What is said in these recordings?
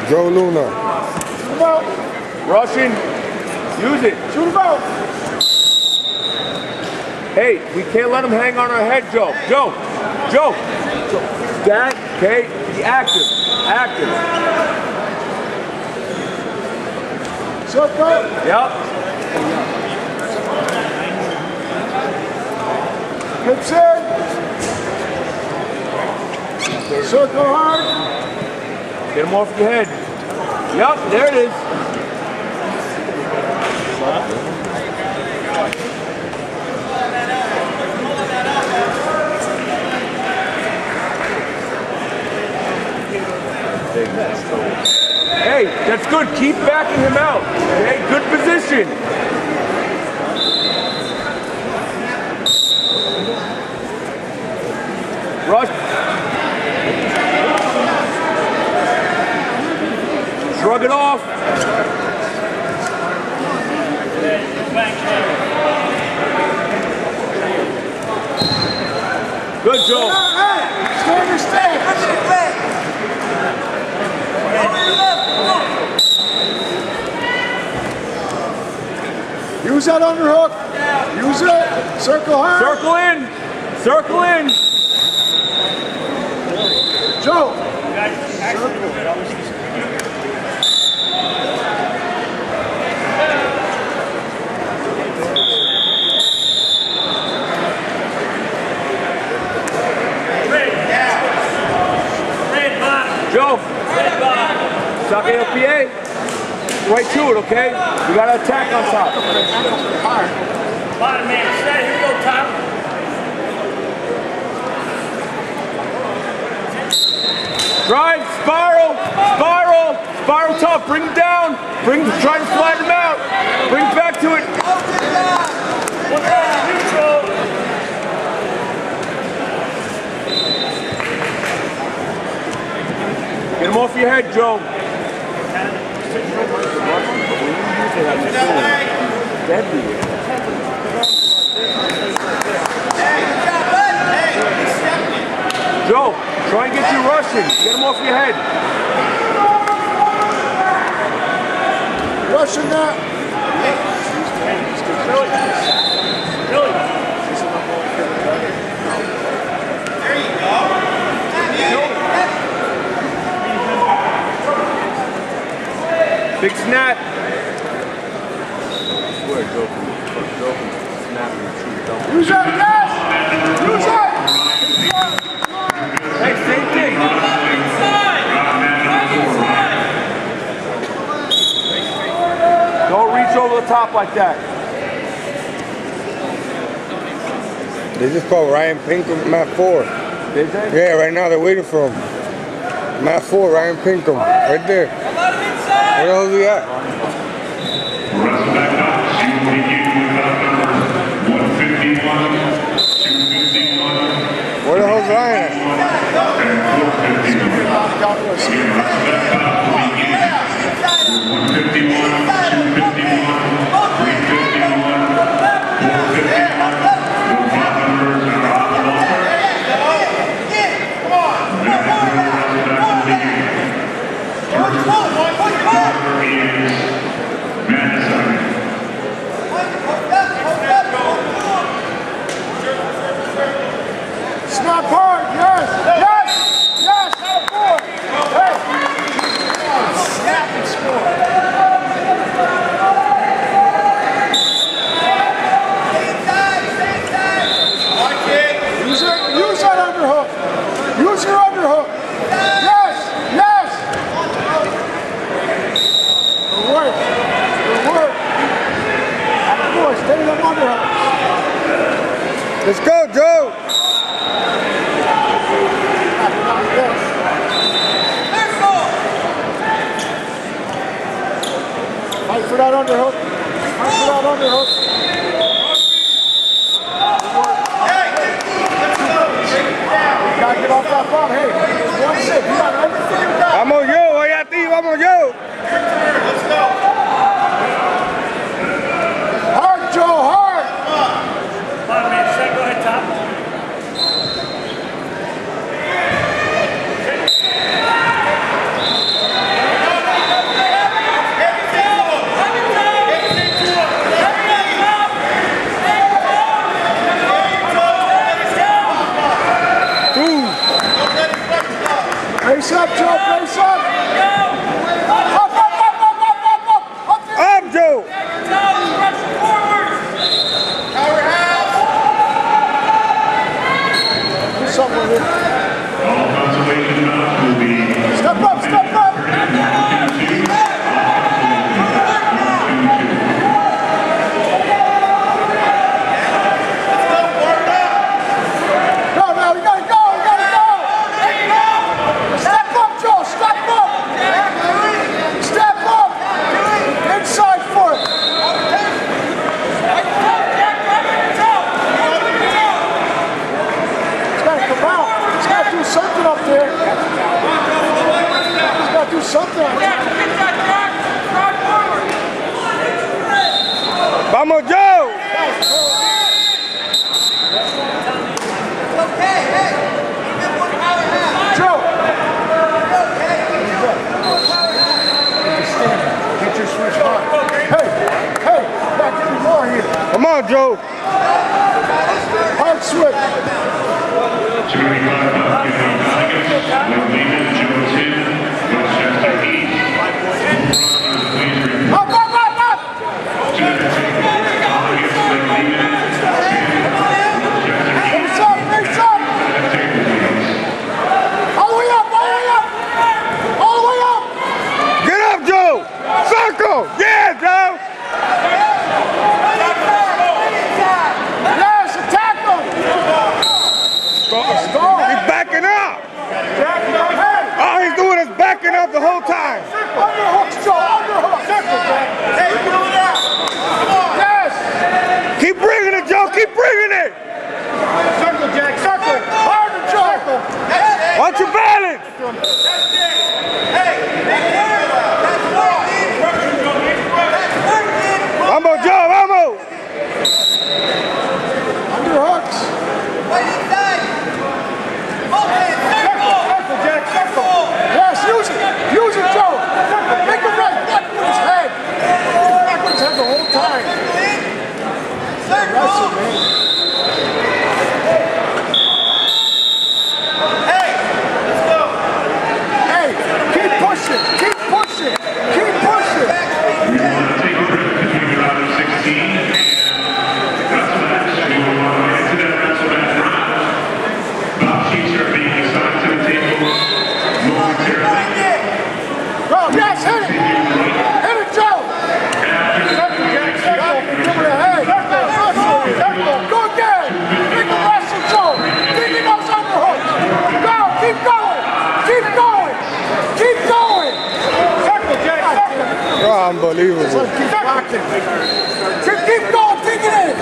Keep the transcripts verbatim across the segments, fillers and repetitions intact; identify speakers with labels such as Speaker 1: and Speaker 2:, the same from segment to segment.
Speaker 1: Joe Luna.
Speaker 2: Shoot him out.
Speaker 3: Russian. Use it.
Speaker 2: Shoot him out.
Speaker 3: Hey, we can't let him hang on our head, Joe. Joe. Joe. That, okay? Be active. Active.
Speaker 2: Circle.
Speaker 3: Yep.
Speaker 2: Hips in. Circle hard.
Speaker 3: Get him off your head. Yep, there it is. Hey, that's good. Keep backing him out. Okay, good position. Rush. Shrug it off. Good, Joe.
Speaker 2: Hey, stay in your stance. Use that underhook. Use it. Circle hard.
Speaker 3: Circle in. Circle in.
Speaker 2: Joe.
Speaker 3: Joe. Suck L P A. Right to it, okay? You got to attack on top.
Speaker 4: Bottom man, stay. Here we go, top.
Speaker 3: Drive, spiral, spiral, spiral tough. Bring him down. Bring, try to slide him out. Bring him back to it. Get him off your head, Joe. Joe, try and get you rushing. Get him off your head.
Speaker 2: Rushing that.
Speaker 5: There you go.
Speaker 3: Big snap. Swear, Joe can, Joe can snap and shoot double.
Speaker 2: Use that, yes! Use that!
Speaker 3: Hey, same thing. Don't reach over the top like that.
Speaker 1: They just called Ryan Pinkham, Mat four.
Speaker 3: Did they?
Speaker 1: Yeah, right now they're waiting for him. Mat four, Ryan Pinkham, right there. Where the hell is he at? Where the hell's Ryan at?
Speaker 2: Snap hard, yes! Yes! Yes! Have a four! Hey! Snap and score! Use it, use that underhook! Use your underhook! Yes! Yes! Good work! Good work! Have a four, stay in them underhooks!
Speaker 1: Let's go, Joe!
Speaker 2: Fight for that underhook. Fight for that underhook. You gotta get off that ball. Hey, one sip. You got everything you got.
Speaker 1: Vamos yo, voy a ti, vamos yo!
Speaker 5: Let's go.
Speaker 2: Hard, Joe, hard.
Speaker 4: Bottom man, stay. Go ahead, top.
Speaker 2: up, Joe. Brace up. Up, up, up, up, up, up, up. Up there.
Speaker 1: Up, Joe.
Speaker 2: Do something with it.
Speaker 6: All consolation bouts will be
Speaker 2: Step up, step up. Go now, you gotta go, you gotta go. Step up, Joe, step up. Step up. Inside foot. It's gotta come out. It's gotta do something up there. It's gotta do something up there.
Speaker 1: Vamos, Joe.
Speaker 2: Joe! Get your switch on. Hey, hey, back any more here.
Speaker 1: Come on, Joe.
Speaker 2: Hard switch.
Speaker 6: two eighty-five pounds getting Tigers with Lehman, Joe Tin, Westchester East.
Speaker 2: Up, up, up, up! Raise up, raise up! All the way up, all the way up! All the way up!
Speaker 1: Get up, Joe. Circle. Yeah, Joe.
Speaker 2: Yes, attack him! Let's go!
Speaker 1: He's backing up.
Speaker 2: Hey!
Speaker 1: All he's doing is backing up the whole time.
Speaker 2: Underhooks, Joe, underhooks! Hey, pull it out! Yes!
Speaker 1: Keep bringing it, Joe. Keep bringing it.
Speaker 2: Circle, Jack, circle! Harder, Joe!
Speaker 1: Watch your balance. Vamos, Joe. Vamos.
Speaker 2: Underhooks! Circle, Jack, circle! Yes, use it! Use it, Joe! Make it right! Back with his head! Back with his head the whole time! That's it, man. Hey, keep pushing! Keep pushing! Keep pushing!
Speaker 6: We want to take a break between the round of sixteen and wrestle match. We will want to get to that wrestle match round. Bob sheets are being assigned to the table momentarily.
Speaker 2: Go, yes, hit it! Hit it, Joe! Circle, Jack, circle! Give it a head! Circle, circle, circle! Go again! Make a wrestle, Joe! Give me those underhooks! Go, keep going! Keep going! Keep going! Circle, Jack, circle!
Speaker 1: Oh, unbelievable.
Speaker 2: Keep rocking! Keep, keep going! Take it in!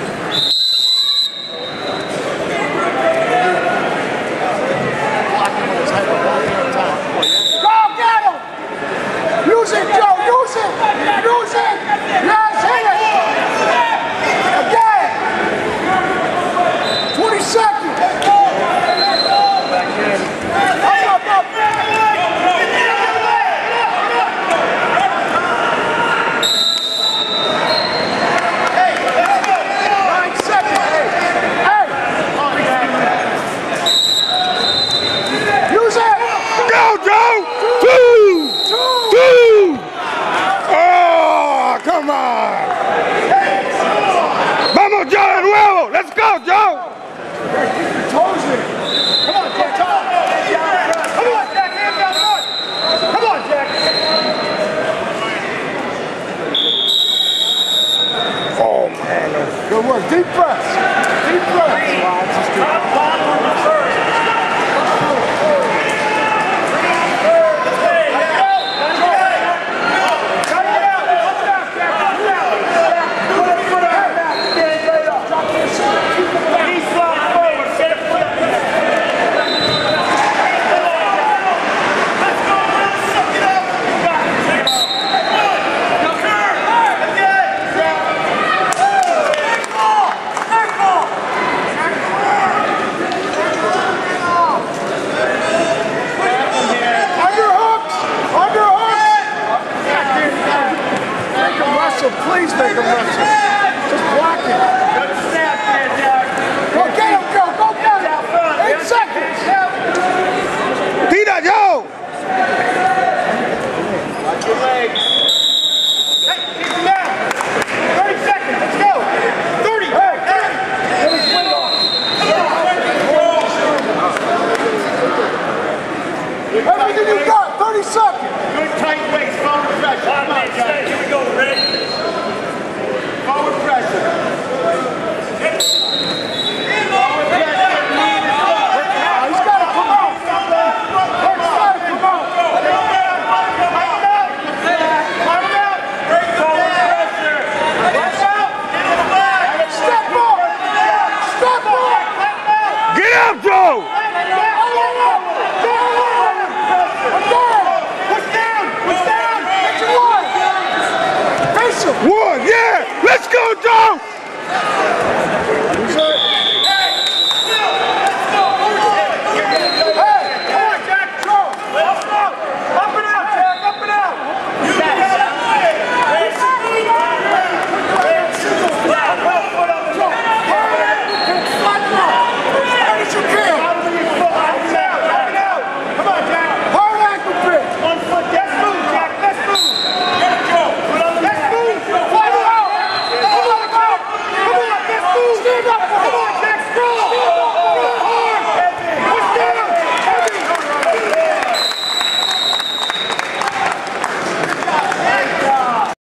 Speaker 2: Go, get him! Use it, Joe! Use it! Use it! Yes, hit it! Again! twenty seconds! Up, up, up! you got? thirty seconds.
Speaker 7: Good tight waist, forward pressure.
Speaker 4: Five minutes set. Here we go. Ready?
Speaker 7: Forward pressure.